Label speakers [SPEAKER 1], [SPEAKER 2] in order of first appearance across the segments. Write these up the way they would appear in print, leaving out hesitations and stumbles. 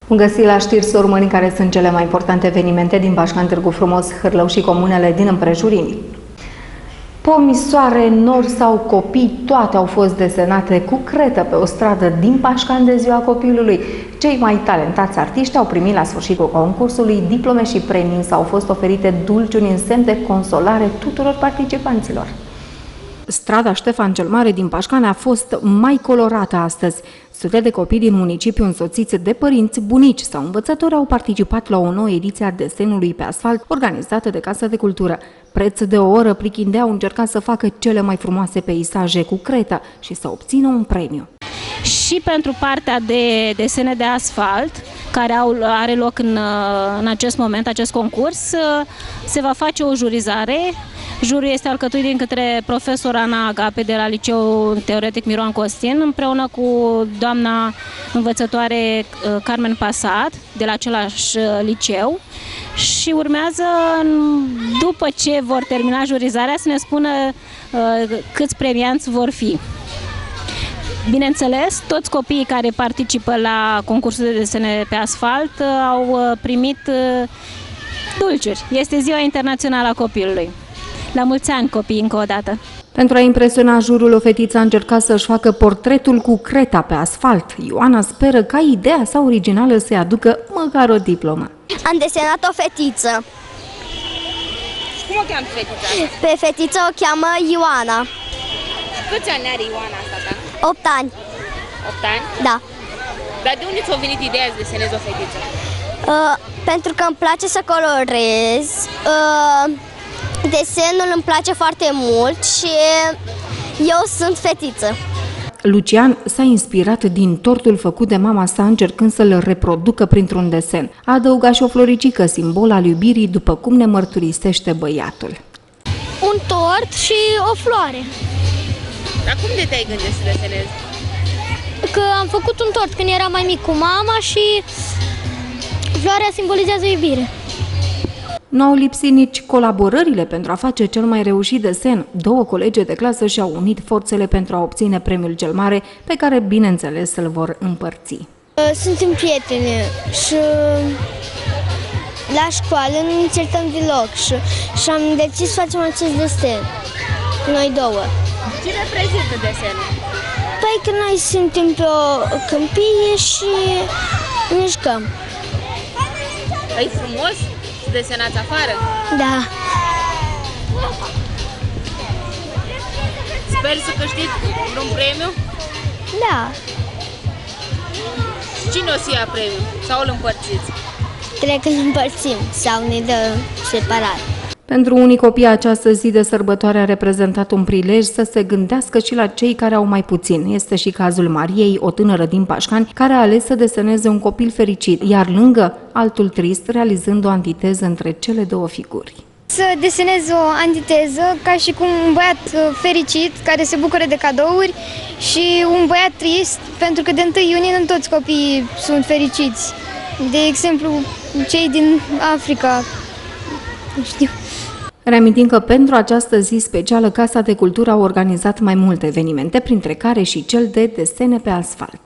[SPEAKER 1] Bun găsit la știri, să urmărim care sunt cele mai importante evenimente din Pașcani, Târgu Frumos, Hârlău și comunele din împrejurimi. Pomisoare, nori sau copii, toate au fost desenate cu cretă pe o stradă din Pașcani de ziua copilului. Cei mai talentați artiști au primit la sfârșitul concursului diplome și premii, sau au fost oferite dulciuri în semn de consolare tuturor participanților. Strada Ștefan cel Mare din Pașcani a fost mai colorată astăzi. Sute de copii din municipiu, însoțiți de părinți, bunici sau învățători, au participat la o nouă ediție a desenului pe asfalt organizată de Casa de Cultură. Preț de o oră, Prichindea au încercat să facă cele mai frumoase peisaje cu cretă și să obțină un premiu.
[SPEAKER 2] Și pentru partea de desene de asfalt, care are loc în acest moment, acest concurs, se va face o jurizare. Juriul este alcătuit din către profesor Ana Agape de la Liceul Teoretic Miroan Costin, împreună cu doamna învățătoare Carmen Pasat de la același liceu, și urmează, după ce vor termina jurizarea, să ne spună câți premianți vor fi. Bineînțeles, toți copiii care participă la concursul de desene pe asfalt au primit dulciuri. Este Ziua Internațională a Copilului. La mulți ani, copii, încă o dată!
[SPEAKER 1] Pentru a impresiona jurul, o fetiță a încercat să-și facă portretul cu creta pe asfalt. Ioana speră ca ideea sa originală să-i aducă măcar o diplomă.
[SPEAKER 3] Am desenat o fetiță.
[SPEAKER 4] Cum o cheamă fetița?
[SPEAKER 3] Pe fetiță o cheamă Ioana.
[SPEAKER 4] Câți ani are Ioana asta ta?
[SPEAKER 3] 8 ani.
[SPEAKER 4] 8 ani?
[SPEAKER 3] Da.
[SPEAKER 4] Dar de unde ți-a venit ideea să desenezi o fetiță?
[SPEAKER 3] Pentru că îmi place să colorez. Desenul îmi place foarte mult și eu sunt fetiță.
[SPEAKER 1] Lucian s-a inspirat din tortul făcut de mama sa, încercând să-l reproducă printr-un desen. A adăugat și o floricică, simbol al iubirii, după cum ne mărturisește băiatul.
[SPEAKER 3] Un tort și o floare.
[SPEAKER 4] Dar cum de te-ai gândit să desenezi?
[SPEAKER 3] Că am făcut un tort când eram mai mic cu mama și floarea simbolizează iubire.
[SPEAKER 1] Nu au lipsit nici colaborările pentru a face cel mai reușit desen. Două colege de clasă și-au unit forțele pentru a obține premiul cel mare, pe care, bineînțeles, îl vor împărți.
[SPEAKER 3] Suntem prietene și la școală nu ne certăm deloc și am decis să facem acest desen, noi două.
[SPEAKER 4] Ce reprezintă desenul?
[SPEAKER 3] Păi că noi suntem pe o câmpie și ne jucăm.
[SPEAKER 4] E frumos? Desenați afară?
[SPEAKER 3] Da.
[SPEAKER 4] Sper să câștigi un premiu?
[SPEAKER 3] Da.
[SPEAKER 4] Cine o să ia premiul? Sau îl împărțiți?
[SPEAKER 3] Trebuie că îl împărțim sau ne dă separat.
[SPEAKER 1] Pentru unii copii, această zi de sărbătoare a reprezentat un prilej să se gândească și la cei care au mai puțin. Este și cazul Mariei, o tânără din Pașcani, care a ales să deseneze un copil fericit, iar lângă altul trist, realizând o antiteză între cele două figuri.
[SPEAKER 5] Să desenez o antiteză ca și cum un băiat fericit care se bucură de cadouri și un băiat trist, pentru că de 1 iunie nu toți copiii sunt fericiți. De exemplu, cei din Africa, nu știu.
[SPEAKER 1] Reamintim că pentru această zi specială, Casa de Cultură a organizat mai multe evenimente, printre care și cel de desene pe asfalt.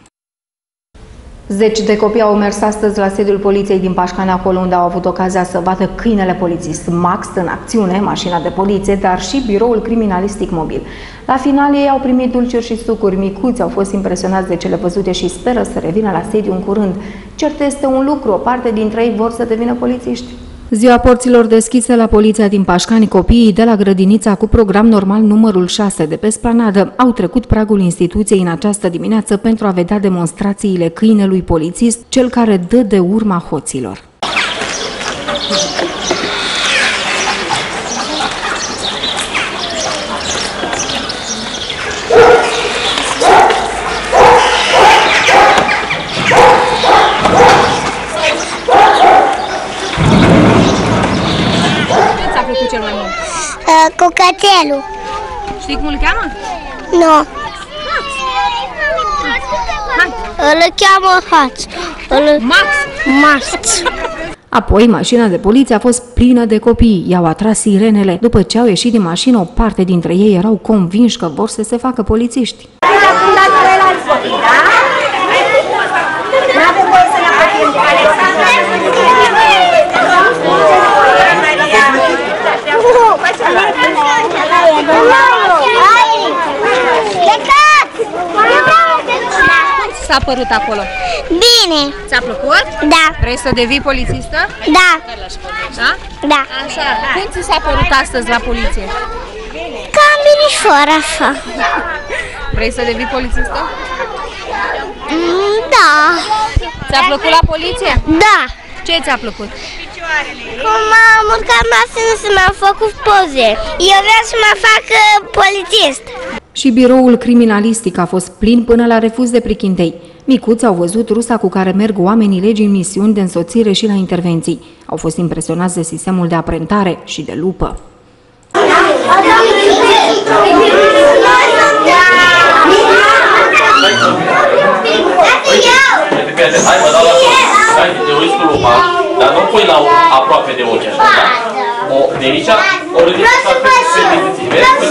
[SPEAKER 1] Zeci de copii au mers astăzi la sediul poliției din Pașcani, acolo unde au avut ocazia să vadă câinele polițist Max în acțiune, mașina de poliție, dar și biroul criminalistic mobil. La final, ei au primit dulciuri și sucuri. Micuți au fost impresionați de cele văzute și speră să revină la sediu în curând. Cert este un lucru, o parte dintre ei vor să devină polițiști. Ziua porților deschise la poliția din Pașcani, copiii de la grădinița cu program normal numărul 6 de pe Splanadă au trecut pragul instituției în această dimineață pentru a vedea demonstrațiile câinelui polițist, cel care dă de urma hoților.
[SPEAKER 4] Cel mai mult?
[SPEAKER 3] Cocatelul.
[SPEAKER 4] Știi cum îl cheamă?
[SPEAKER 3] Nu. Îl cheamă Haț. Max.
[SPEAKER 1] Apoi, mașina de poliție a fost plină de copii. I-au atras sirenele. După ce au ieșit din mașină, o parte dintre ei erau convinși că vor să se facă polițiști.
[SPEAKER 6] Nu avem voie să ne apropiem
[SPEAKER 4] S-a părut acolo?
[SPEAKER 6] Bine!
[SPEAKER 4] Ți-a plăcut?
[SPEAKER 6] Da!
[SPEAKER 4] Vrei să devii polițistă?
[SPEAKER 6] Da!
[SPEAKER 4] Da?
[SPEAKER 6] Da!
[SPEAKER 4] Așa. Cum ți s-a părut astăzi la poliție?
[SPEAKER 6] Cam binișor, așa.
[SPEAKER 4] Vrei să devii polițistă?
[SPEAKER 6] Da!
[SPEAKER 4] Ți-a plăcut la poliție?
[SPEAKER 6] Da!
[SPEAKER 4] Ce ți-a plăcut?
[SPEAKER 6] Cum am urcat mașină să mi-am făcut poze. Eu vreau să mă fac polițist.
[SPEAKER 1] Și biroul criminalistic a fost plin până la refuz de prichindei. Micuți au văzut rusa cu care merg oamenii legii în misiuni de însoțire și la intervenții. Au fost impresionați de sistemul de aprentare și de lupă.
[SPEAKER 7] Hai, mă dau la tot. Hai, te uiți cu lupa, dar nu pui la aproape de ochi așa, da? De aici, o ridici foarte perspectiv.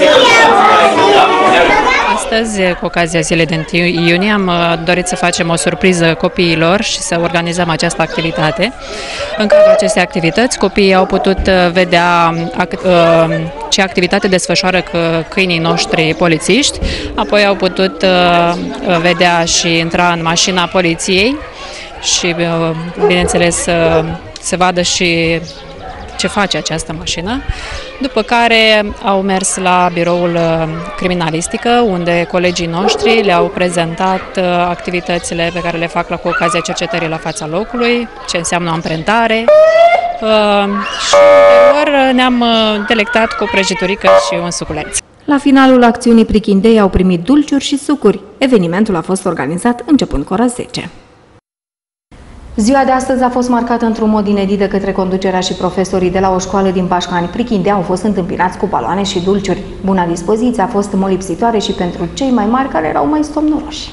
[SPEAKER 8] Astăzi, cu ocazia zilei de 1 iunie, am dorit să facem o surpriză copiilor și să organizăm această activitate. În cadrul acestei activități, copiii au putut vedea ce activitate desfășoară câinii noștri polițiști, apoi au putut vedea și intra în mașina poliției și, bineînțeles, se vadă și ce face această mașină, după care au mers la biroul criminalistică, unde colegii noștri le-au prezentat activitățile pe care le fac cu ocazia cercetării la fața locului, ce înseamnă o amprentare și ulterior ne-am delectat cu o prăjiturică și un suculeț.
[SPEAKER 1] La finalul acțiunii prichindei au primit dulciuri și sucuri. Evenimentul a fost organizat începând cu ora 10. Ziua de astăzi a fost marcată într-un mod inedit de către conducerea și profesorii de la o școală din Pașcani. Prichindei au fost întâmpinați cu baloane și dulciuri. Buna dispoziție a fost molipsitoare și pentru cei mai mari care erau mai somnoroși.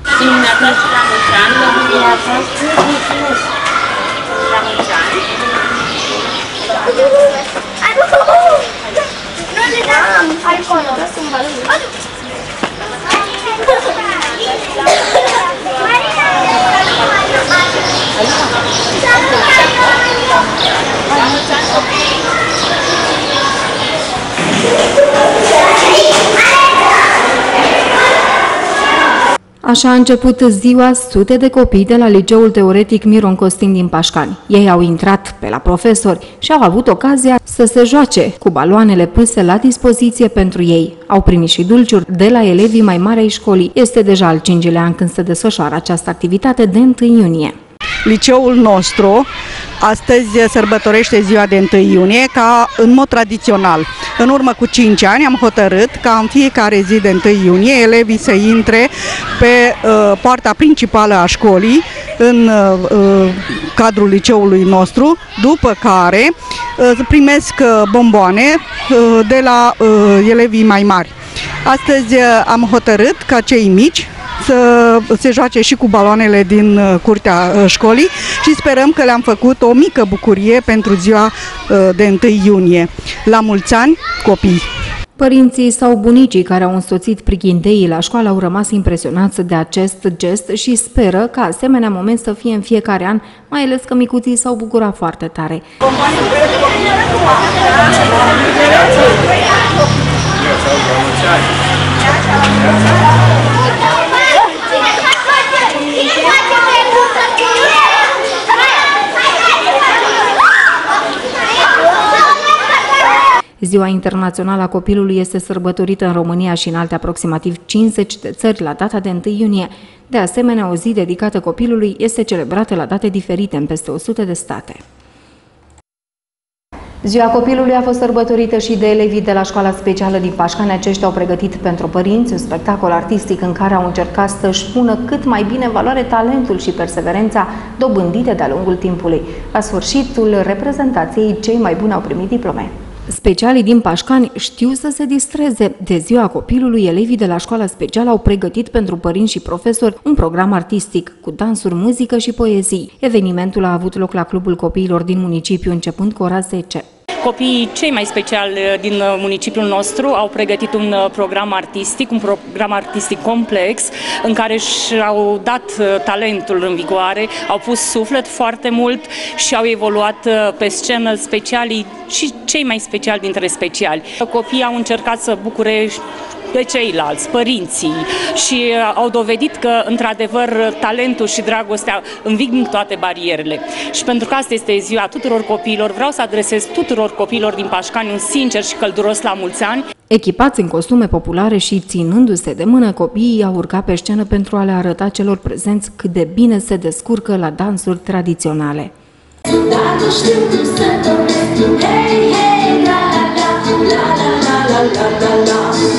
[SPEAKER 1] Așa a început ziua sute de copii de la Liceul Teoretic Miron Costin din Pașcani. Ei au intrat pe la profesori și au avut ocazia să se joace cu baloanele puse la dispoziție pentru ei. Au primit și dulciuri de la elevii mai mari ai școlii. Este deja al 5-lea an când se desfășoară această activitate de 1 iunie.
[SPEAKER 9] Liceul nostru astăzi sărbătorește ziua de 1 iunie ca în mod tradițional. În urmă cu 5 ani am hotărât ca în fiecare zi de 1 iunie elevii să intre pe poarta principală a școlii în cadrul liceului nostru, după care primesc bomboane de la elevii mai mari. Astăzi am hotărât ca cei mici să se joace și cu baloanele din curtea școlii și sperăm că le-am făcut o mică bucurie pentru ziua de 1 iunie. La mulți ani, copii!
[SPEAKER 1] Părinții sau bunicii care au însoțit prichindeii la școală au rămas impresionați de acest gest și speră ca asemenea moment să fie în fiecare an, mai ales că micuții s-au bucurat foarte tare. Ziua Internațională a Copilului este sărbătorită în România și în alte aproximativ 50 de țări la data de 1 iunie. De asemenea, o zi dedicată copilului este celebrată la date diferite în peste 100 de state. Ziua copilului a fost sărbătorită și de elevii de la școala specială din Pașcani. Aceștia au pregătit pentru părinți un spectacol artistic în care au încercat să-și pună cât mai bine în valoare talentul și perseverența dobândite de-a lungul timpului. La sfârșitul reprezentației, cei mai buni au primit diplome. Specialii din Pașcani știu să se distreze. De ziua copilului, elevii de la școala specială au pregătit pentru părinți și profesori un program artistic cu dansuri, muzică și poezii. Evenimentul a avut loc la Clubul Copiilor din municipiu începând cu ora 10.
[SPEAKER 10] Copiii cei mai speciali din municipiul nostru au pregătit un program artistic complex în care și-au dat talentul în vigoare, au pus suflet foarte mult și au evoluat pe scenă specialii și cei mai speciali dintre speciali. Copiii au încercat să bucure pe ceilalți, părinții, și au dovedit că, într-adevăr, talentul și dragostea înving toate barierele. Și pentru că asta este ziua tuturor copiilor, vreau să adresez tuturor copiilor din Pașcani un sincer și călduros la mulți ani.
[SPEAKER 1] Echipați în costume populare și ținându-se de mână, copiii au urcat pe scenă pentru a le arăta celor prezenți cât de bine se descurcă la dansuri tradiționale. Dacă știu cum să doresc, hey, hey, la, la, la, la, la, la, la, la, la.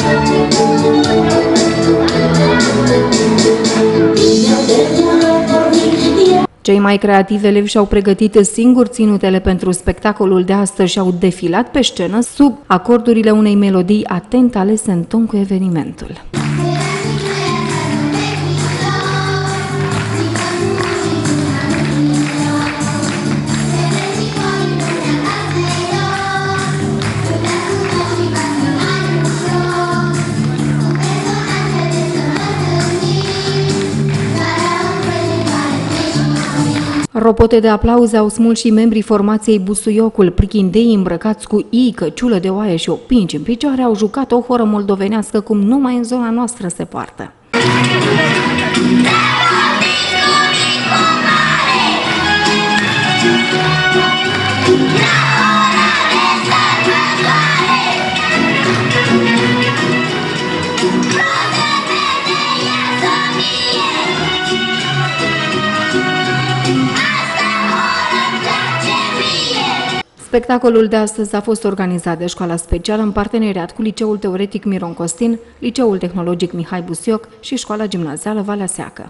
[SPEAKER 1] Cei mai creativi elevi și-au pregătit singuri ținutele pentru spectacolul de astăzi și au defilat pe scenă sub acordurile unei melodii atent alese în ton cu evenimentul. Ropote de aplauze au smuls și membrii formației Busuiocul. Prichindei îmbrăcați cu ii, căciulă de oaie și opinci în picioare au jucat o horă moldovenească cum numai în zona noastră se poartă. Spectacolul de astăzi a fost organizat de Școala Specială în parteneriat cu Liceul Teoretic Miron Costin, Liceul Tehnologic Mihai Busuioc și Școala Gimnazială Valea Seacă.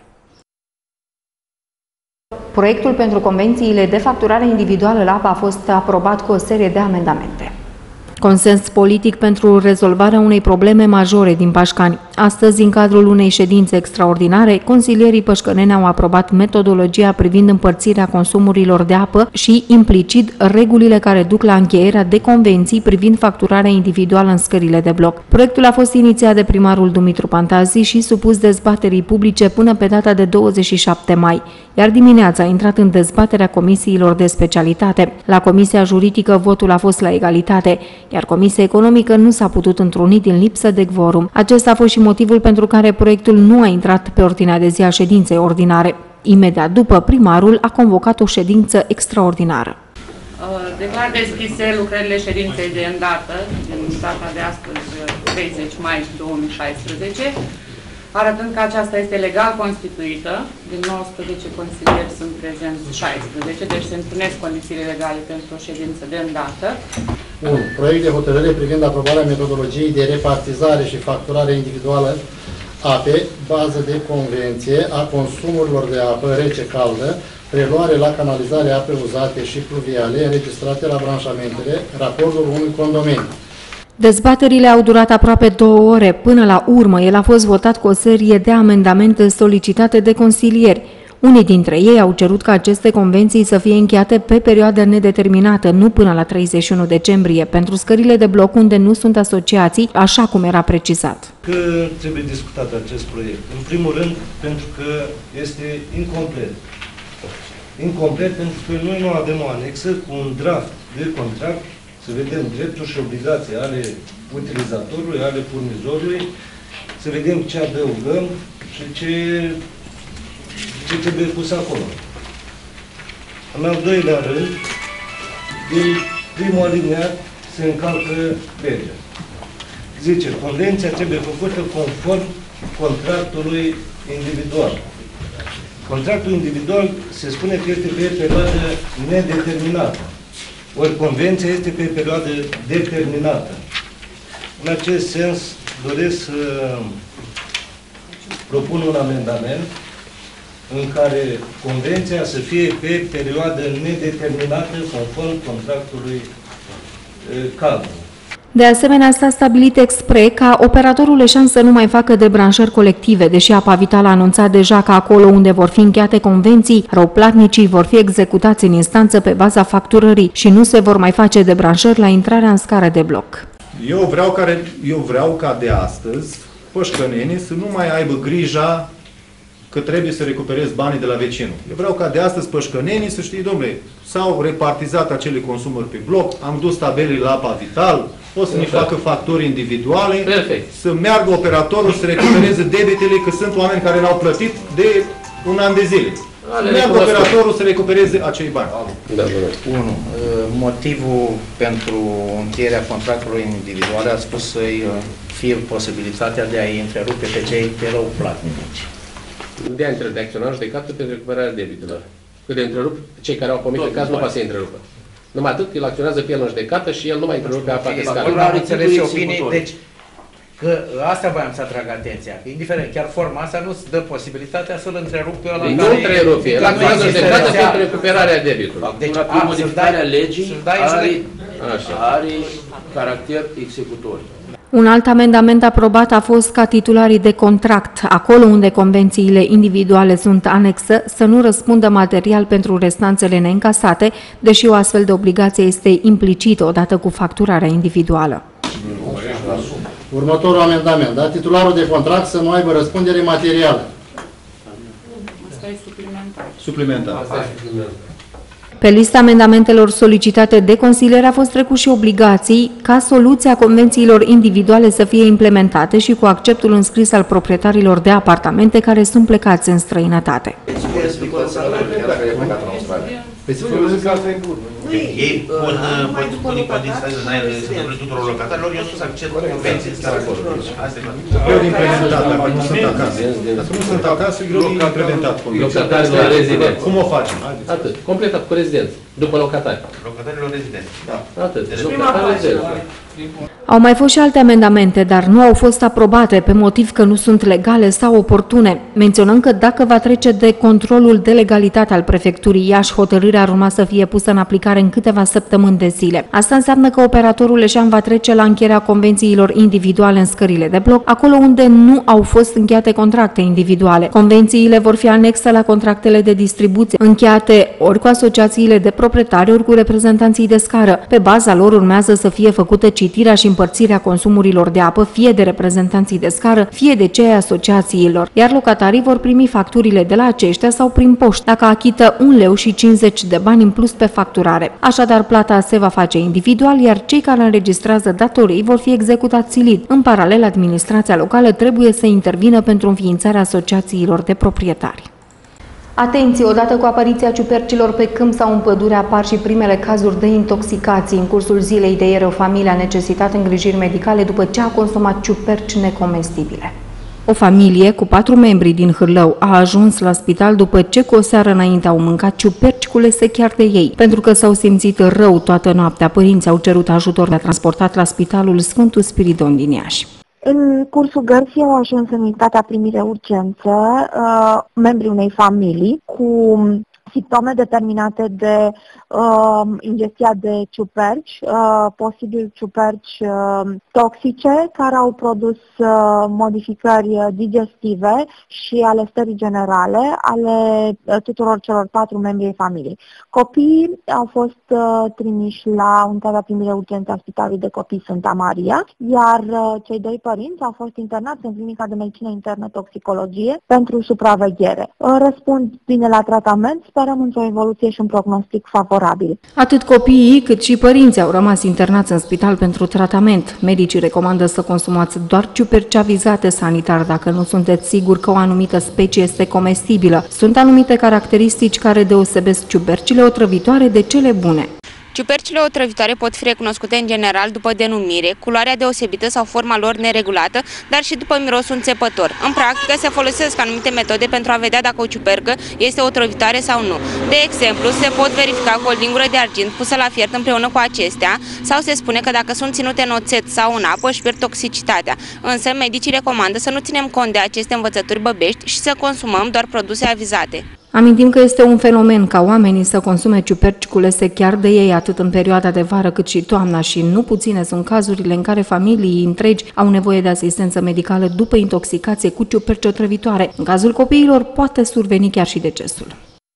[SPEAKER 1] Proiectul pentru convențiile de facturare individuală la apă a fost aprobat cu o serie de amendamente. Consens politic pentru rezolvarea unei probleme majore din Pașcani. Astăzi, în cadrul unei ședințe extraordinare, consilierii pășcăneni au aprobat metodologia privind împărțirea consumurilor de apă și, implicit, regulile care duc la încheierea de convenții privind facturarea individuală în scările de bloc. Proiectul a fost inițiat de primarul Dumitru Pantazi și supus dezbaterii publice până pe data de 27 mai, iar dimineața a intrat în dezbaterea comisiilor de specialitate. La Comisia Juridică votul a fost la egalitate, iar Comisia Economică nu s-a putut întruni din lipsă de quorum. Acesta a fost și motivul pentru care proiectul nu a intrat pe ordinea de zi a ședinței ordinare. Imediat după, primarul a convocat o ședință extraordinară.
[SPEAKER 11] Declar deschise lucrările ședinței de îndată, din data de astăzi, 30 mai 2016, arătând că aceasta este legal constituită. Din 19 consilieri sunt prezenți 16, deci se întrunesc condițiile legale pentru o ședință de îndată.
[SPEAKER 12] 1. Proiect de hotărâre privind aprobarea metodologiei de repartizare și facturare individuală ape, bază de convenție a consumurilor de apă rece-caldă, preluare la canalizare ape uzate și pluviale înregistrate la branșamentele, raportul unui condomeniu.
[SPEAKER 1] Dezbaterile au durat aproape 2 ore. Până la urmă, el a fost votat cu o serie de amendamente solicitate de consilieri. Unii dintre ei au cerut ca aceste convenții să fie încheiate pe perioadă nedeterminată, nu până la 31 decembrie, pentru scările de bloc unde nu sunt asociații, așa cum era precizat.
[SPEAKER 13] Că trebuie discutat acest proiect? În primul rând, pentru că este incomplet. Incomplet pentru că noi nu avem o anexă cu un draft de contract, să vedem drepturi și obligații ale utilizatorului, ale furnizorului, să vedem ce adăugăm și ce trebuie pus acolo. În al doilea rând, din primul alineat se încalcă legea. Zice, convenția trebuie făcută conform contractului individual. Contractul individual se spune că este pe perioadă nedeterminată. Ori convenția este pe perioadă determinată. În acest sens, doresc să propun un amendament în care convenția să fie pe perioadă nedeterminată conform contractului cadru.
[SPEAKER 1] De asemenea, s-a stabilit expre ca operatorul Leșan să nu mai facă debranșări colective, deși Apa Vitală a anunțat deja că acolo unde vor fi încheiate convenții, răuplatnicii vor fi executați în instanță pe baza facturării și nu se vor mai face debranșări la intrarea în scară de bloc.
[SPEAKER 14] Eu vreau ca de astăzi pășcănenii să nu mai aibă grija că trebuie să recuperez banii de la vecinul. Eu vreau ca de astăzi pășcănenii să știe, domnule, s-au repartizat acele consumuri pe bloc, am dus tabelele la Apa Vital, o să ne facă facturi individuale, să meargă operatorul să recupereze debitele, că sunt oameni care n-au plătit de un an de zile. Meargă operatorul să recupereze acei bani.
[SPEAKER 15] 1. Motivul pentru încheierea contractului individual a spus să-i fie posibilitatea de a-i întrerupe pe cei pe răuplatnici.
[SPEAKER 16] De a interacționa judecată pentru recuperarea debitelor. Că de întrerup, cei care au comis în caz nu poate să întrerupă. Numai atât, el acționează pe el în judecată și el nu mai întrerupe apa de scară.
[SPEAKER 15] Nu am înțeles opinii, deci că asta voiam să atrag atenția. Indiferent, chiar forma asta nu-ți dă posibilitatea să-l întrerupe ăla care...
[SPEAKER 16] Nu întrerupe, el acționează în judecată pentru recuperarea debitului.
[SPEAKER 17] Deci, modificarea legii are caracter executor.
[SPEAKER 1] Un alt amendament aprobat a fost ca titularii de contract, acolo unde convențiile individuale sunt anexă, să nu răspundă material pentru restanțele neîncasate, deși o astfel de obligație este implicită odată cu facturarea individuală.
[SPEAKER 12] Următorul amendament, da? Titularul de contract să nu aibă răspundere materială.
[SPEAKER 11] Asta e suplimentar.
[SPEAKER 14] Suplimentar.
[SPEAKER 1] Pe lista amendamentelor solicitate de consiliere a fost trecut și obligații ca soluția convențiilor individuale să fie implementate și cu acceptul înscris al proprietarilor de apartamente care sunt plecați în străinătate.
[SPEAKER 18] Ei pun condiții de tuturor locatarilor, eu sus accept convenții de stat acolo.
[SPEAKER 14] Greu de implementat, dacă nu sunt acasă. Dacă nu sunt acasă, greu de implementat.
[SPEAKER 16] Locatarilor rezidenți.
[SPEAKER 14] Cum o facem?
[SPEAKER 16] Atât. Completat cu rezidenți. După locatari.
[SPEAKER 18] Locatarilor rezidenți.
[SPEAKER 16] Atât. Locatari rezidenți.
[SPEAKER 1] Au mai fost și alte amendamente, dar nu au fost aprobate pe motiv că nu sunt legale sau oportune. Menționăm că dacă va trece de controlul de legalitate al prefecturii Iași, hotărârea ar urma să fie pusă în aplicare în câteva săptămâni de zile. Asta înseamnă că operatorul Leșan va trece la încheierea convențiilor individuale în scările de bloc, acolo unde nu au fost încheiate contracte individuale. Convențiile vor fi anexe la contractele de distribuție, încheiate ori cu asociațiile de proprietari, ori cu reprezentanții de scară. Pe baza lor urmează să fie făcută citirea și împărțirea consumurilor de apă, fie de reprezentanții de scară, fie de cei ai asociațiilor, iar locatarii vor primi facturile de la aceștia sau prin poștă, dacă achită 1,50 leu de bani în plus pe facturare. Așadar, plata se va face individual, iar cei care înregistrează datorii vor fi executați silit. În paralel, administrația locală trebuie să intervină pentru înființarea asociațiilor de proprietari. Atenție! Odată cu apariția ciupercilor pe câmp sau în pădure apar și primele cazuri de intoxicații. În cursul zilei de ieri, o familie a necesitat îngrijiri medicale după ce a consumat ciuperci necomestibile. O familie cu 4 membri din Hârlău a ajuns la spital după ce cu o seară înainte au mâncat ciuperci culese chiar de ei. Pentru că s-au simțit rău toată noaptea, părinții au cerut ajutor, le-a transportat la Spitalul Sfântul Spiridon din Iași.
[SPEAKER 19] În cursul gărsii au ajuns în unitatea primire urgență membrii unei familii cu simptome determinate de ingestia de ciuperci, posibil ciuperci toxice, care au produs modificări digestive și ale stării generale ale tuturor celor 4 membri ai familiei. Copiii au fost trimiși la unitatea primire urgență a Spitalului de Copii Sfânta Maria, iar cei 2 părinți au fost internați în clinica de medicină internă toxicologie pentru supraveghere. Răspund bine la tratament, sperăm într-o evoluție și un prognostic favorabil.
[SPEAKER 1] Atât copiii cât și părinții au rămas internați în spital pentru tratament. Medicii recomandă să consumați doar ciuperci avizate sanitar dacă nu sunteți siguri că o anumită specie este comestibilă. Sunt anumite caracteristici care deosebesc ciupercile otrăvitoare de cele bune.
[SPEAKER 20] Ciupercile otrăvitoare pot fi recunoscute în general după denumire, culoarea deosebită sau forma lor neregulată, dar și după mirosul înțepător. În practică se folosesc anumite metode pentru a vedea dacă o ciupercă este otrăvitoare sau nu. De exemplu, se pot verifica cu o lingură de argint pusă la fiert împreună cu acestea, sau se spune că dacă sunt ținute în oțet sau în apă își pierd toxicitatea. Însă medicii recomandă să nu ținem cont de aceste învățături băbești și să consumăm doar produse avizate.
[SPEAKER 1] Amintim că este un fenomen ca oamenii să consume ciuperci culese chiar de ei atât în perioada de vară cât și toamna și nu puține sunt cazurile în care familii întregi au nevoie de asistență medicală după intoxicație cu ciuperci otrăvitoare. În cazul copiilor poate surveni chiar și decesul.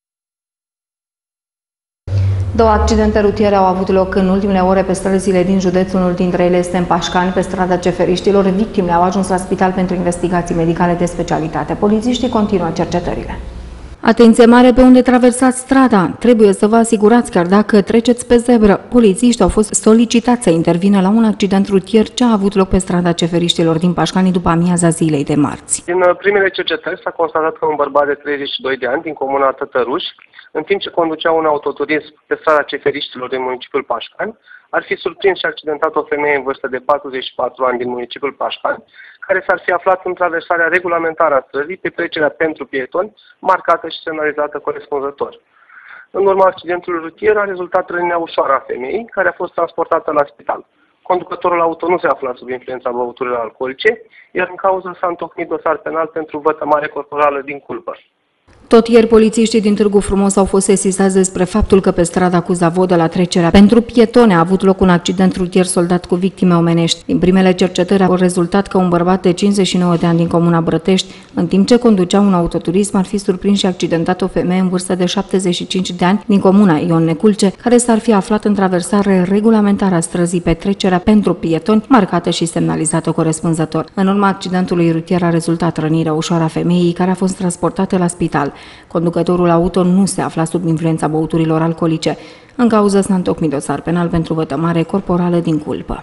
[SPEAKER 1] Două accidente rutiere au avut loc în ultimele ore pe străzile din județ. Unul dintre ele este în Pașcani, pe strada Ceferiștilor. Victimele au ajuns la spital pentru investigații medicale de specialitate. Polițiștii continuă cercetările. Atenție mare pe unde traversați strada! Trebuie să vă asigurați chiar dacă treceți pe zebră. Polițiștii au fost solicitați să intervină la un accident rutier ce a avut loc pe strada Ceferiștilor din Pașcani după amiaza zilei de marți.
[SPEAKER 21] Din primele cercetări s-a constatat că un bărbat de 32 de ani din comuna Tătăruș, în timp ce conducea un autoturism pe strada Ceferiștilor din municipiul Pașcani, ar fi surprins și accidentat o femeie în vârstă de 44 ani din municipiul Pașcani, care s-ar fi aflat în traversarea regulamentară a străzii pe trecerea pentru pietoni, marcată și semnalizată corespunzător. În urma accidentului rutier a rezultat rănirea ușoară a femeii, care a fost transportată la spital. Conducătorul auto nu se afla sub influența băuturilor alcoolice, iar în cauză s-a întocmit dosar penal pentru vătămare corporală din culpă.
[SPEAKER 1] Tot ieri, polițiștii din Târgu Frumos au fost sesizați despre faptul că pe strada cu Zavodă la trecerea pentru pietone a avut loc un accident rutier soldat cu victime omenești. Din primele cercetări a rezultat că un bărbat de 59 de ani din comuna Brătești, în timp ce conducea un autoturism, ar fi surprins și accidentat o femeie în vârstă de 75 de ani din comuna Ion Neculce, care s-ar fi aflat în traversare regulamentară a străzii pe trecerea pentru pietoni, marcată și semnalizată corespunzător. În urma accidentului rutier a rezultat rănirea ușoară a femeii, care a fost transportată la spital. Conducătorul auto nu se afla sub influența băuturilor alcoolice. În cauză s-a întocmit dosar penal pentru vătămare corporală din culpă.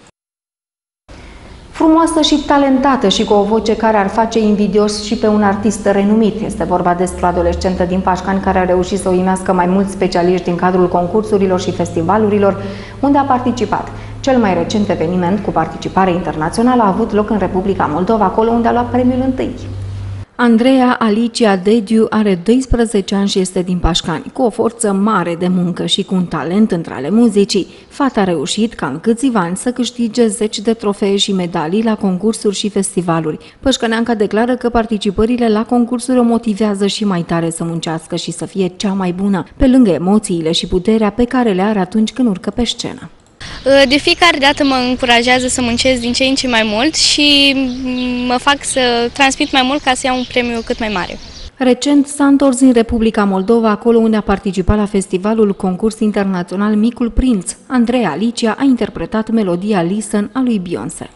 [SPEAKER 1] Frumoasă și talentată și cu o voce care ar face invidios și pe un artist renumit. Este vorba despre o adolescentă din Pașcani care a reușit să uimească mai mulți specialiști în cadrul concursurilor și festivalurilor unde a participat. Cel mai recent eveniment cu participare internațională a avut loc în Republica Moldova, acolo unde a luat premiul întâi. Andreea Alicia Dediu are 12 ani și este din Pașcani. Cu o forță mare de muncă și cu un talent între ale muzicii, fata a reușit ca în câțiva ani să câștige 10 de trofee și medalii la concursuri și festivaluri. Pășcăneanca declară că participările la concursuri o motivează și mai tare să muncească și să fie cea mai bună, pe lângă emoțiile și puterea pe care le are atunci când urcă pe scenă.
[SPEAKER 22] De fiecare dată mă încurajează să muncesc din ce în ce mai mult și mă fac să transmit mai mult ca să iau un premiu cât mai mare.
[SPEAKER 1] Recent s-a întors din Republica Moldova, acolo unde a participat la festivalul concurs internațional Micul Prinț. Andreea Alicia a interpretat melodia Listen a lui Beyoncé.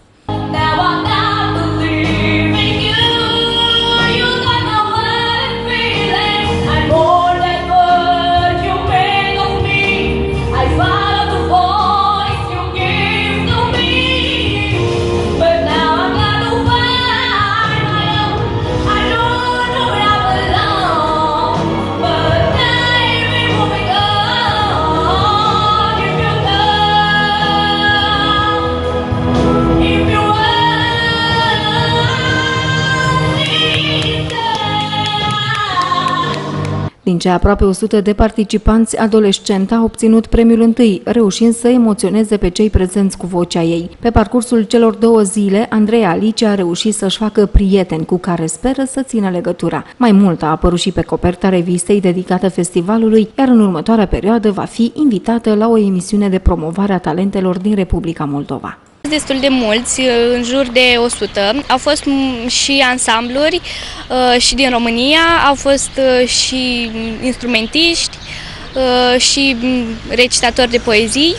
[SPEAKER 1] Din cei aproape 100 de participanți, adolescenta a obținut premiul întâi, reușind să emoționeze pe cei prezenți cu vocea ei. Pe parcursul celor 2 zile, Andreea Alicia a reușit să-și facă prieteni cu care speră să țină legătura. Mai mult a apărut și pe coperta revistei dedicată festivalului, iar în următoarea perioadă va fi invitată la o emisiune de promovare a talentelor din Republica Moldova.
[SPEAKER 22] Destul de mulți, în jur de 100. Au fost și ansambluri și din România, au fost și instrumentiști și recitatori de poezii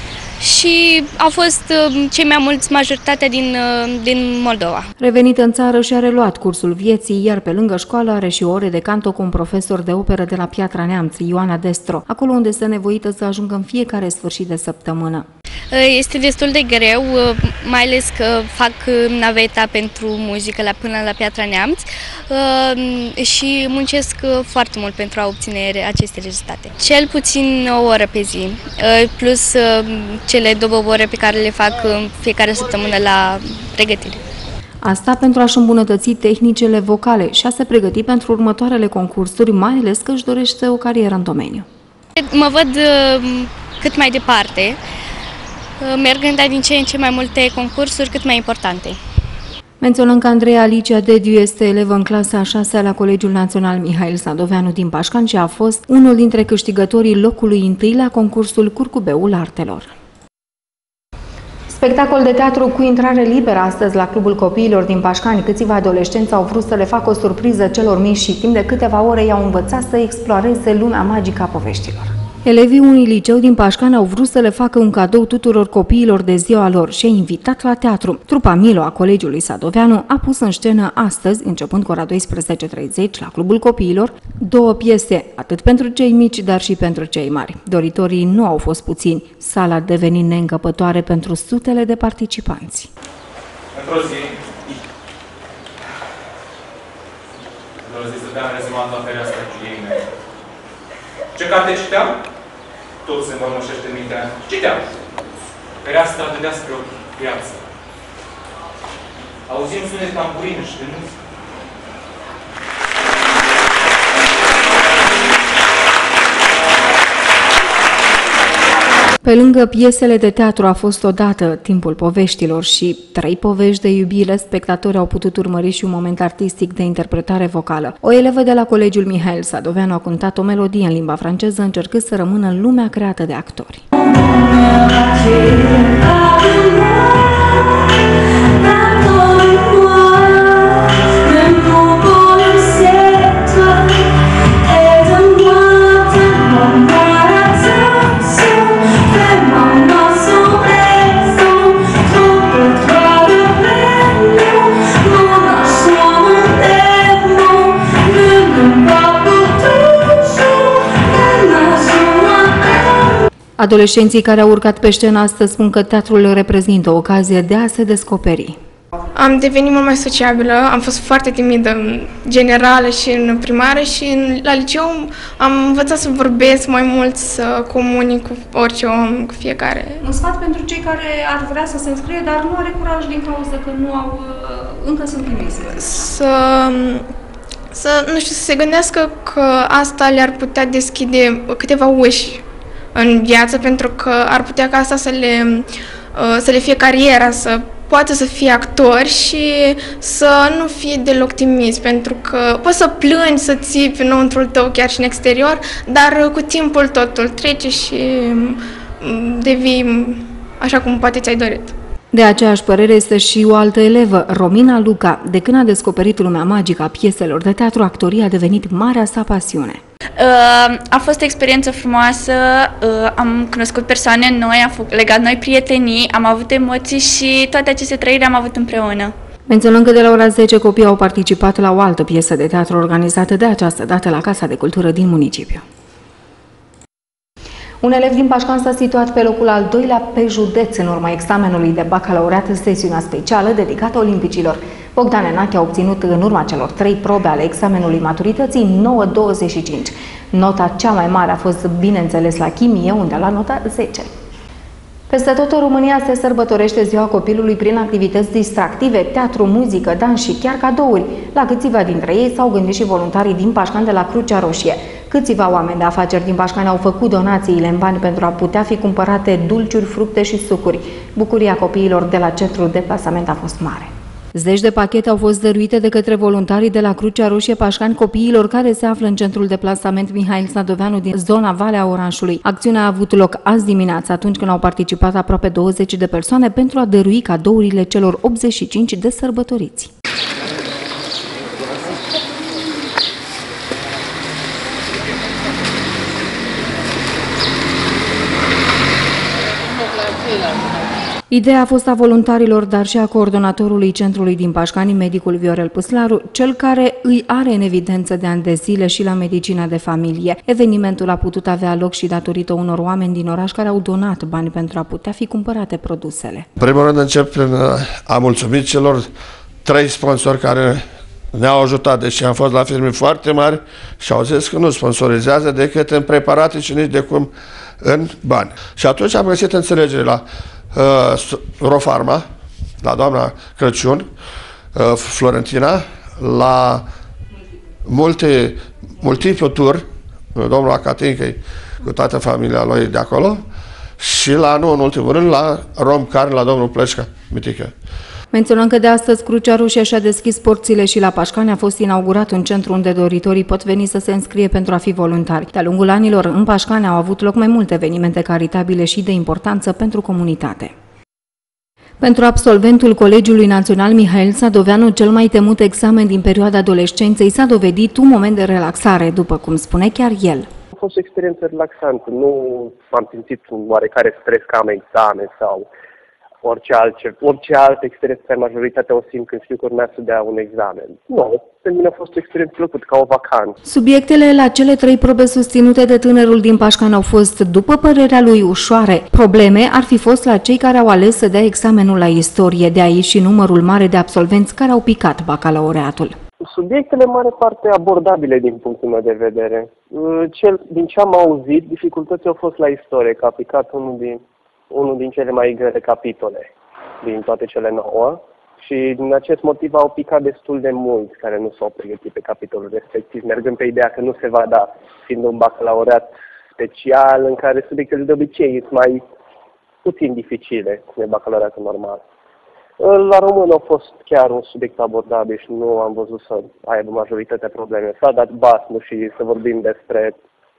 [SPEAKER 22] și au fost cei mai mulți, majoritatea din Moldova.
[SPEAKER 1] Revenită în țară și-a reluat cursul vieții, iar pe lângă școală are și ore de canto cu un profesor de operă de la Piatra Neamț, Ioana Destro, acolo unde este nevoită să ajungă în fiecare sfârșit de săptămână.
[SPEAKER 22] Este destul de greu, mai ales că fac naveta pentru muzică până la Piatra Neamț și muncesc foarte mult pentru a obține aceste rezultate. Cel puțin o oră pe zi, plus cele 2 ore pe care le fac fiecare săptămână la pregătire.
[SPEAKER 1] Asta pentru a-și îmbunătăți tehnicile vocale și a se pregăti pentru următoarele concursuri, mai ales că își dorește o carieră în domeniu.
[SPEAKER 22] Mă văd cât mai departe, mergând din ce în ce mai multe concursuri cât mai importante.
[SPEAKER 1] Menționăm că Andreea Alicia Dediu este elevă în clasa a 6-a la Colegiul Național Mihail Sadoveanu din Pașcani și a fost unul dintre câștigătorii locului întâi la concursul Curcubeul Artelor. Spectacol de teatru cu intrare liberă astăzi la Clubul Copiilor din Pașcani. Câțiva adolescenți au vrut să le facă o surpriză celor mici și timp de câteva ore i-au învățat să exploreze lumea magică a poveștilor. Elevii unui liceu din Pașcani au vrut să le facă un cadou tuturor copiilor de ziua lor și a invitat la teatru. Trupa Milo a Colegiului Sadoveanu a pus în scenă astăzi, începând cu ora 12:30 la Clubul Copiilor, 2 piese, atât pentru cei mici, dar și pentru cei mari. Doritorii nu au fost puțini, sala devenind neîncăpătoare pentru sutele de participanți.
[SPEAKER 2] Într-o zi stăteam rezumat la fereastra filiei mele. Ce carte citeam? Tot se învălmășește în mintea. Citeam. Fereastra dădea spre o piață. Auzim sunet tamburin și de muzică.
[SPEAKER 1] Pe lângă piesele de teatru a fost odată Timpul poveștilor și 3 povești de iubire, spectatorii au putut urmări și un moment artistic de interpretare vocală. O elevă de la Colegiul Mihail Sadoveanu a cântat o melodie în limba franceză, încercând să rămână în lumea creată de actori. Adolescenții care au urcat pe scenă astăzi spun că teatrul reprezintă o ocazie de a se descoperi.
[SPEAKER 5] Am devenit mult mai sociabilă, am fost foarte timidă în generală și în primară și la liceu am învățat să vorbesc mai mult, să comunic cu orice om, cu fiecare.
[SPEAKER 1] Un sfat pentru cei care ar vrea să se înscrie, dar nu are curaj din cauza că nu au, încă sunt timizi.
[SPEAKER 5] Nu știu, să se gândească că asta le-ar putea deschide câteva uși în viață, pentru că ar putea ca asta să le fie cariera, să poată să fie actori și să nu fie deloc timizi, pentru că poți să plângi, să țipi înăuntrul tău, chiar și în exterior, dar cu timpul totul trece și devii așa cum poate ți-ai dorit.
[SPEAKER 1] De aceeași părere este și o altă elevă, Romina Luca. De când a descoperit lumea magică a pieselor de teatru, actoria a devenit marea sa pasiune.
[SPEAKER 23] A fost o experiență frumoasă, am cunoscut persoane noi, am legat noi prietenii, am avut emoții și toate aceste trăiri am avut împreună.
[SPEAKER 1] Menționăm că de la ora 10 copiii au participat la o altă piesă de teatru organizată de această dată la Casa de Cultură din municipiu. Un elev din Pașcani s-a situat pe locul al 2-lea pe județ în urma examenului de bacalaureat în sesiunea specială dedicată olimpicilor. Bogdan Enache a obținut în urma celor 3 probe ale examenului maturității 9,25. Nota cea mai mare a fost, bineînțeles, la chimie, unde a luat nota 10. Peste tot în România se sărbătorește Ziua Copilului prin activități distractive, teatru, muzică, dans și chiar cadouri. La câțiva dintre ei s-au gândit și voluntarii din Pașcani de la Crucea Roșie. Câțiva oameni de afaceri din Pașcani au făcut donațiile în bani pentru a putea fi cumpărate dulciuri, fructe și sucuri. Bucuria copiilor de la centrul de plasament a fost mare. Zeci de pachete au fost dăruite de către voluntarii de la Crucea Roșie Pașcani copiilor care se află în centrul de plasament Mihail Sadoveanu din zona Valea Orașului. Acțiunea a avut loc azi dimineață, atunci când au participat aproape 20 de persoane pentru a dărui cadourile celor 85 de sărbătoriți. Ideea a fost a voluntarilor, dar și a coordonatorului centrului din Pașcani, medicul Viorel Păslaru, cel care îi are în evidență de ani de zile și la medicina de familie. Evenimentul a putut avea loc și datorită unor oameni din oraș care au donat bani pentru a putea fi cumpărate produsele.
[SPEAKER 24] În primul rând încep prin a mulțumi celor 3 sponsori care ne-au ajutat, deși am fost la firme foarte mari și au zis că nu sponsorizează decât în preparate și nici de cum în bani. Și atunci am găsit înțelegere la Rofarma, la doamna Crăciun, Florentina, la Multiplu Tur, domnul Acatincăi cu toată familia lui de acolo, și la, nu în ultimul rând, la Romcar, la domnul Pleșca, Mitică.
[SPEAKER 1] Menționăm că de astăzi Crucea Roșie și-a deschis porțile și la Pașcani a fost inaugurat un centru unde doritorii pot veni să se înscrie pentru a fi voluntari. De-a lungul anilor, în Pașcani au avut loc mai multe evenimente caritabile și de importanță pentru comunitate. Pentru absolventul Colegiului Național Mihail Sadoveanu, cel mai temut examen din perioada adolescenței s-a dovedit un moment de relaxare, după cum spune chiar el.
[SPEAKER 21] A fost o experiență relaxantă, nu m-am simțit un oarecare stres ca am examen sau orice altă experiență pe majoritatea o simt când știu că urmează să dea un examen. Nu, pentru mine a fost o experiență plăcută, ca o vacanță.
[SPEAKER 1] Subiectele la cele 3 probe susținute de tânărul din Pașcani au fost, după părerea lui, ușoare. Probleme ar fi fost la cei care au ales să dea examenul la istorie, de aici și numărul mare de absolvenți care au picat bacalaureatul.
[SPEAKER 21] Subiectele în mare parte abordabile din punctul meu de vedere. Din ce am auzit, dificultățile au fost la istorie, că a picat unul din cele mai grele capitole din toate cele 9 și din acest motiv au picat destul de mulți care nu s-au pregătit pe capitolul respectiv, mergând pe ideea că nu se va da, fiind un bacalaureat special în care subiectele de obicei sunt mai puțin dificile, cum e bacalaureatul normal. La român a fost chiar un subiect abordabil și nu am văzut să aibă majoritatea probleme. S-a dat basmul și să vorbim despre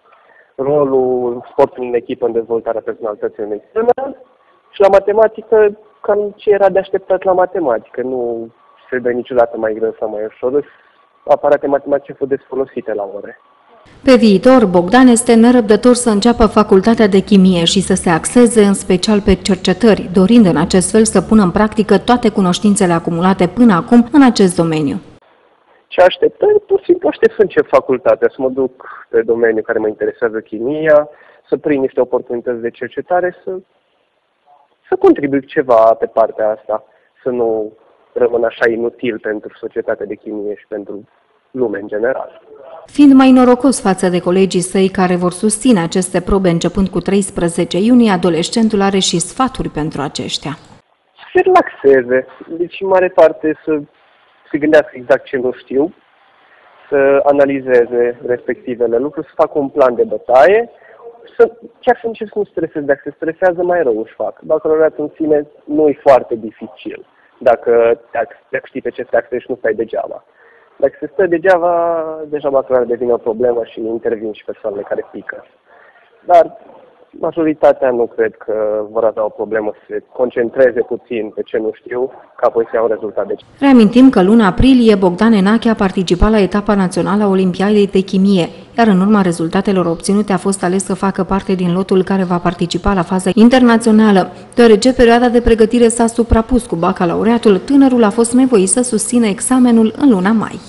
[SPEAKER 21] rolul sportului în echipă în dezvoltarea personalității unui tânăr și la matematică, cam ce era de așteptat la matematică. Nu se dă niciodată mai greu sau mai ușor. Aparate matematice fost des folosite la ore.
[SPEAKER 1] Pe viitor, Bogdan este nerăbdător să înceapă facultatea de chimie și să se axeze în special pe cercetări, dorind în acest fel să pună în practică toate cunoștințele acumulate până acum în acest domeniu.
[SPEAKER 21] Ce așteptări? Pur și simplu aștept să încep facultatea, să mă duc pe domeniul care mă interesează, chimia, să prind niște oportunități de cercetare, să contribui ceva pe partea asta, să nu rămân așa inutil pentru societatea de chimie și pentru lume în general.
[SPEAKER 1] Fiind mai norocos față de colegii săi care vor susține aceste probe începând cu 13 iunie, adolescentul are și sfaturi pentru aceștia.
[SPEAKER 21] Să se relaxeze, deci în mare parte să se gândească exact ce nu știu, să analizeze respectivele lucruri, să facă un plan de bătaie, chiar să încerc să nu streseze. Dacă se stresează, mai rău își fac. Bacalaureatul în sine nu e foarte dificil. Dacă știi pe ce te axezi, nu stai degeaba. Dacă se stă degeaba, deja bacalaureatul devine o problemă și intervin și persoanele care pică. Dar majoritatea nu cred că vor avea o problemă să se concentreze puțin pe ce nu știu, ca apoi să iau un rezultat.
[SPEAKER 1] Reamintim că luna aprilie Bogdan Enache a participat la etapa națională a Olimpiadei de Chimie, iar în urma rezultatelor obținute a fost ales să facă parte din lotul care va participa la faza internațională. Deoarece perioada de pregătire s-a suprapus cu bacalaureatul, tânărul a fost nevoit să susțină examenul în luna mai.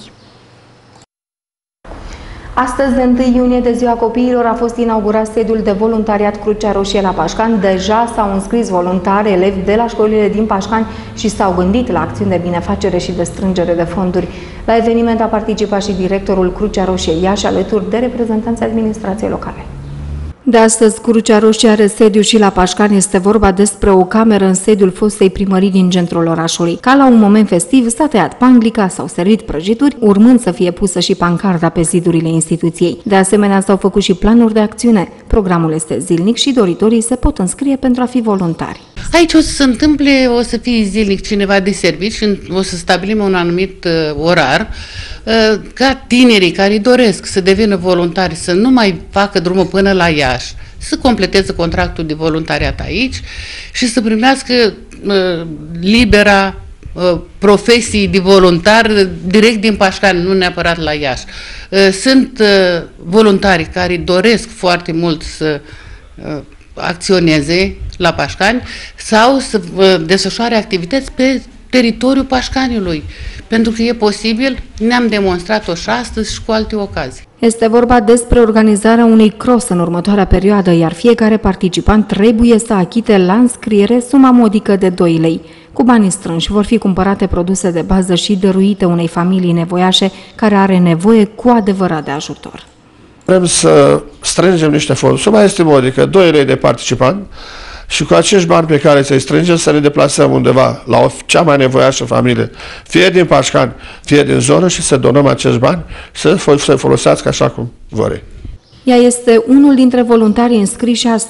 [SPEAKER 1] Astăzi, de 1 iunie, de Ziua Copiilor, a fost inaugurat sediul de voluntariat Crucea Roșie la Pașcani. Deja s-au înscris voluntari, elevi de la școlile din Pașcani și s-au gândit la acțiuni de binefacere și de strângere de fonduri. La eveniment a participat și directorul Crucea Roșie Iași, alături de reprezentanții administrației locale. De astăzi, Crucea Roșie are sediu și la Pașcani. Este vorba despre o cameră în sediul fostei primării din centrul orașului. Ca la un moment festiv, s-a tăiat panglica, s-au servit prăjituri, urmând să fie pusă și pancarda pe zidurile instituției. De asemenea, s-au făcut și planuri de acțiune. Programul este zilnic și doritorii se pot înscrie pentru a fi voluntari.
[SPEAKER 3] Aici o să se întâmple, o să fie zilnic cineva de servici și o să stabilim un anumit orar ca tinerii care doresc să devină voluntari să nu mai facă drumul până la Iași, să completeze contractul de voluntariat aici și să primească libera profesii de voluntar direct din Pașcani, nu neapărat la Iași. Sunt voluntari care doresc foarte mult să acționeze la Pașcani sau să desfășoare activități pe teritoriul Pașcaniului. Pentru că e posibil, ne-am demonstrat-o și astăzi și cu alte ocazii.
[SPEAKER 1] Este vorba despre organizarea unui cross în următoarea perioadă, iar fiecare participant trebuie să achite la înscriere suma modică de 2 lei. Cu banii strânși vor fi cumpărate produse de bază și dăruite unei familii nevoiașe care are nevoie cu adevărat de ajutor.
[SPEAKER 24] Vrem să strângem niște fonduri. Suma este modică, 2 lei de participant și cu acești bani pe care să-i strângem să ne deplasăm undeva la cea mai nevoiașă familie, fie din Pașcani, fie din zonă și să donăm acești bani să se folosească așa cum vor.
[SPEAKER 1] Ea este unul dintre voluntarii înscriși astăzi.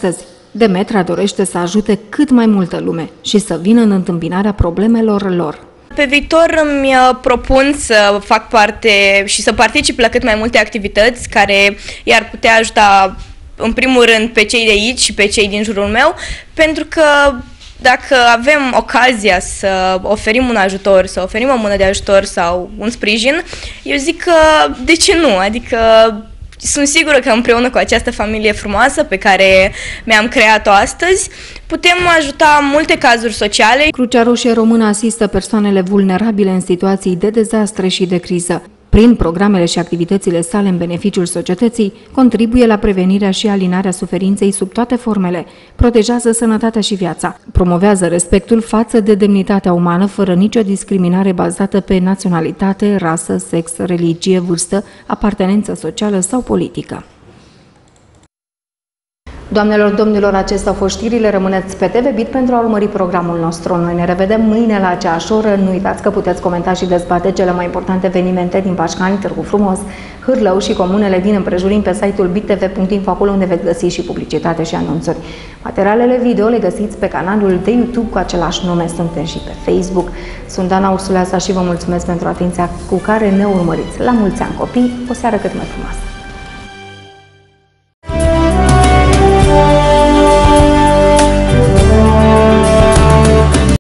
[SPEAKER 1] Demetra dorește să ajute cât mai multă lume și să vină în întâmpinarea problemelor lor.
[SPEAKER 4] Pe viitor îmi propun să fac parte și să particip la cât mai multe activități care i-ar putea ajuta în primul rând pe cei de aici și pe cei din jurul meu, pentru că dacă avem ocazia să oferim un ajutor, să oferim o mână de ajutor sau un sprijin, eu zic că de ce nu? Adică sunt sigură că împreună cu această familie frumoasă pe care mi-am creat-o astăzi, putem ajuta multe cazuri sociale.
[SPEAKER 1] Crucea Roșie Română asistă persoanele vulnerabile în situații de dezastre și de criză. Prin programele și activitățile sale în beneficiul societății, contribuie la prevenirea și alinarea suferinței sub toate formele, protejează sănătatea și viața, promovează respectul față de demnitatea umană fără nicio discriminare bazată pe naționalitate, rasă, sex, religie, vârstă, apartenență socială sau politică. Doamnelor, domnilor, acestea au fost știrile. Rămâneți pe TV Bit pentru a urmări programul nostru. Noi ne revedem mâine la aceeași oră. Nu uitați că puteți comenta și dezbate cele mai importante evenimente din Pașcani, Târgu Frumos, Hârlău și comunele din împrejurim pe site-ul bittv.info, acolo unde veți găsi și publicitate și anunțuri. Materialele video le găsiți pe canalul de YouTube cu același nume. Suntem și pe Facebook. Sunt Ana Ursuleasa și vă mulțumesc pentru atenția cu care ne urmăriți. La mulți ani, copii! O seară cât mai frumoasă!